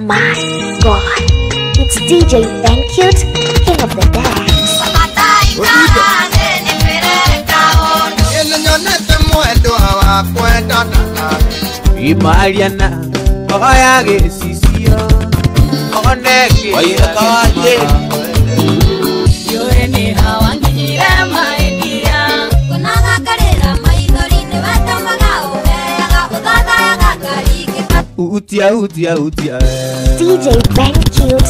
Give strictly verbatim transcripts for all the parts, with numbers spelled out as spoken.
my god, it's D J BenCute, king of the dance. Imaliana, oya gesisio, oneke kaje. Yoreni hawangira maidia, kunaga karera maidori ne batamaga ubeaga udada yaga karike. Utia utia utia. D J BenCute,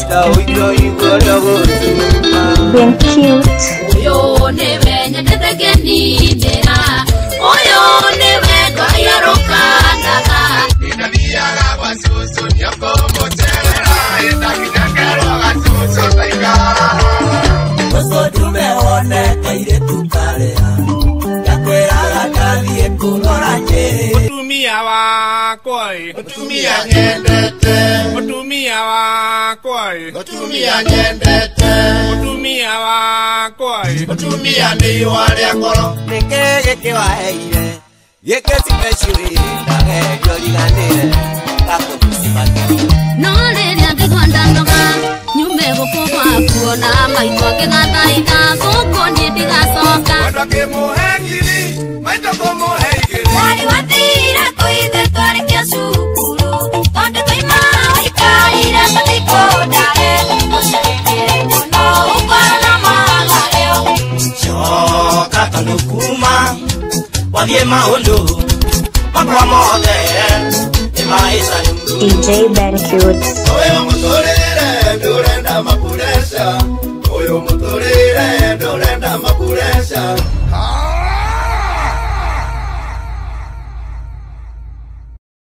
BenCute. Oyo ne benya tetegeni dera, oyo ne bega yarokanaga. Inaniaga basusu nyoko motera, itakinagero gasusu taika. Oso tumeone kaire tukalea, yakwera gatadie kuloranye. Otumia wakoi, otumia nyendete, otumia wakoi, otumia nyendete, otumia wakoi, otumia ni wale ngoro. Neke ke waheire, yeke tipeshuri, dage joliganire, kako kusimaki. Nole riante kwandanoga, nyume gukugwa kuona maitwa kigathaitha guku ndigacoka. wadake muhegiri, maitoko muhegiri. Wari watira tuithe twarikia cukuru, tondu twaima ikaire tutikondare, tucirikire muno ukora na magareo. Choka kanukuma, wathie maundu, makwa mothe, imaisa D J BenCute. oyo muturire ndurenda makuresha, oyo muturire ndurenda makuresha.